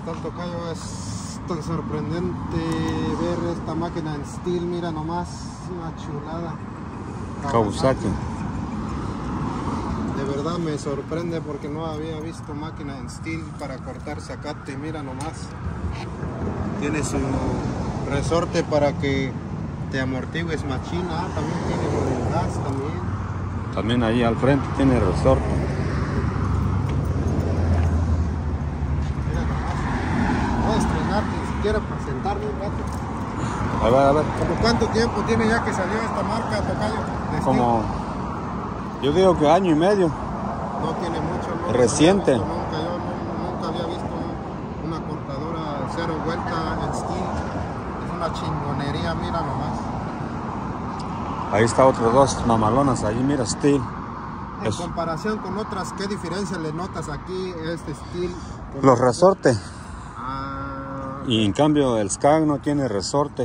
¿Qué tal, tocayo? Es tan sorprendente ver esta máquina en steel, mira nomás, una chulada. Kawasaki. De verdad me sorprende porque no había visto máquina en steel para cortar zacate, mira nomás. Tiene su resorte para que te amortigues machina, también tiene lo del gas también. También ahí al frente tiene resorte. Mira nomás. Voy a estrenar ni siquiera para sentarme un rato. A ver. ¿Cómo cuánto tiempo tiene ya que salió esta marca, tocayo? Como, yo digo que año y medio. No tiene mucho. No reciente. Yo nunca había visto una cortadora cero vuelta en steel. Es una chingonería, mira nomás. Ahí está otros dos mamalonas, ahí mira, steel. En comparación con otras, ¿qué diferencia le notas aquí este steel? Los resortes. Ah, Y en cambio el Skag no tiene resorte.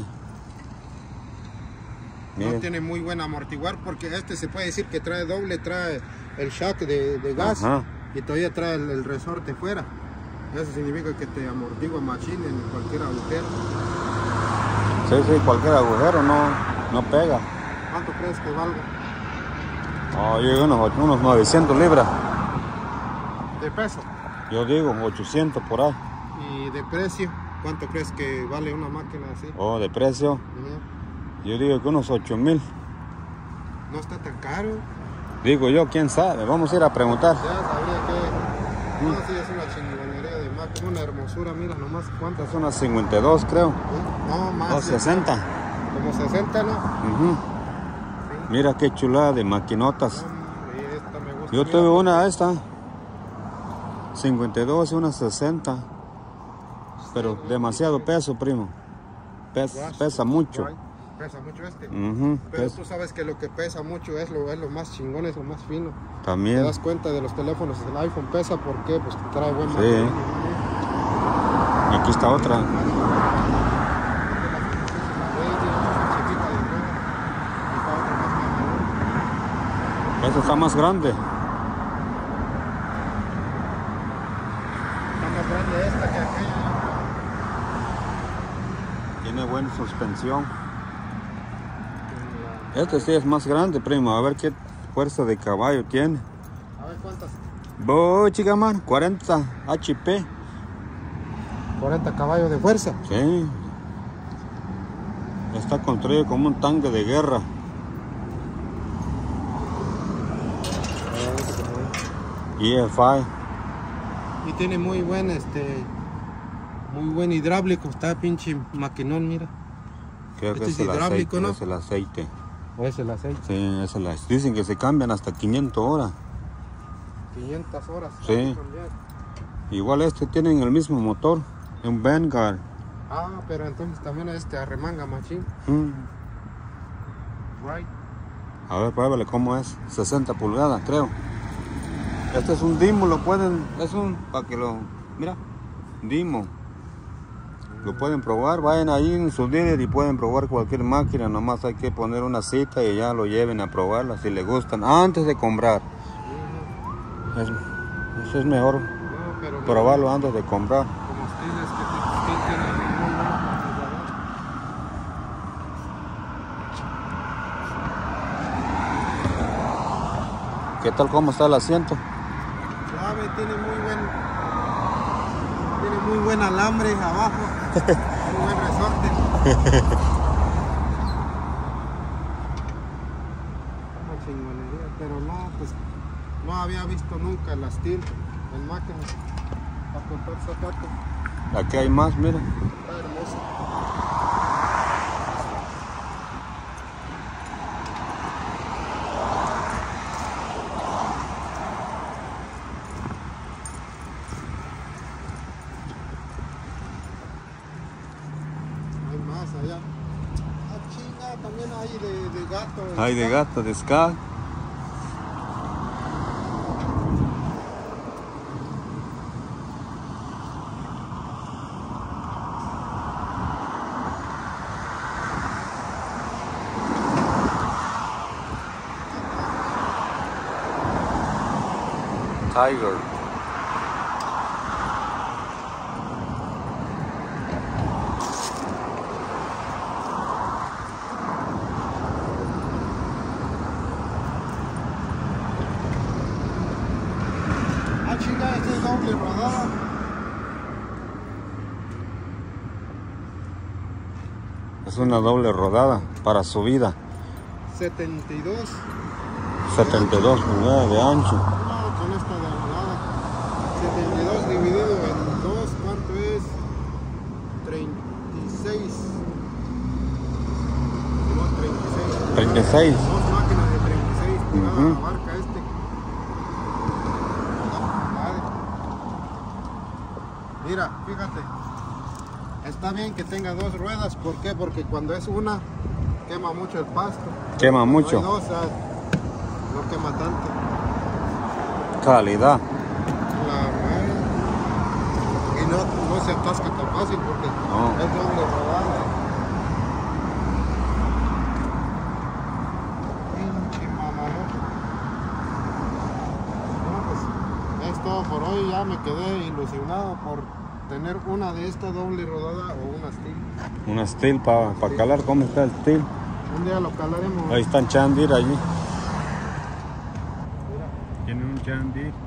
no tiene muy buen amortiguar porque este se puede decir que trae doble, trae el shock de gas. Ajá. Y todavía trae el resorte fuera. Eso significa que te amortigua machine en cualquier agujero. Sí, cualquier agujero no pega. ¿Cuánto crees que valga? Oh, yo digo unos 900 libras. De peso. Yo digo 800 por ahí. ¿Y de precio? ¿Cuánto crees que vale una máquina así? Oh, de precio. Yo digo que unos 8,000. No está tan caro. Digo yo, quién sabe. Vamos a ir a preguntar. Ya sabría que... No, sí, es una chingonería de máquina, una hermosura, mira nomás cuántas. Es unas 52, creo. No, más. O 60. Como 60, ¿no? Sí. Mira qué chulada de maquinotas. Hombre, esta me gusta. Yo tuve una esta. 52 y una 60. Pero demasiado peso, primo. Pesa mucho. Pesa mucho este. Pero tú sabes que lo que pesa mucho es lo más chingón, es lo más fino. También. Te das cuenta de los teléfonos, el iPhone pesa, ¿por qué? Pues trae buen material. Y aquí está otra. Esta está más grande. Está más grande esta que aquella. Tiene buena suspensión. Este sí es más grande, primo. A ver qué fuerza de caballo tiene. A ver cuántas. Voy, chica, man. 40 HP. 40 caballos de fuerza. Sí. Está construido como un tanque de guerra. EFI. Y tiene muy buen hidráulico, está pinche maquinón, mira. Creo que es hidráulico, ¿no? Es el aceite. ¿O es el aceite? Sí, es el aceite. Dicen que se cambian hasta 500 horas. 500 horas. Sí. Igual tienen el mismo motor, un Vanguard. Ah, pero entonces también arremanga machín. Right. A ver, pruébale cómo es. 60 pulgadas, creo. Este es un Dimo, para que mira, Dimo. Lo pueden probar, vayan ahí en su dealer y pueden probar cualquier máquina, nomás hay que poner una cita y ya lo lleven a probarla si les gustan, antes de comprar. Eso es mejor, probarlo antes de comprar. Como ustedes que tienen muy buena configuración. ¿Qué tal cómo está el asiento? Suave, tiene muy buen alambre abajo, muy buen resorte. Una chingonería, pero no, pues no había visto nunca el steel en máquina para cortar zapatos. Aquí hay más, mira. Está hermoso. Allá. Ah, chinga, también hay de gato. Hay de gato, de Skag. Tiger. doble rodada. Es una doble rodada para subida. 72. 72 pulgadas de ancho. No, con esta de rodada. 72 dividido en 2, ¿cuánto es? 36. No, 36. 36. Dos máquinas de 36 pulgadas abarca este. Mira, fíjate. Está bien que tenga dos ruedas. ¿Por qué? Porque cuando es una, quema mucho el pasto. Quema Cuando mucho. hay dos, no quema tanto. Calidad. Y no se atasca tan fácil porque es doble rodada. Pinche mamalón. No, pues es todo por hoy. Ya me quedé ilusionado por tener una de esta doble rodada o una steel. Una steel para calar. ¿Cómo está el steel? Un día lo calaremos. Ahí está el John Deere allí. Tiene un John Deere.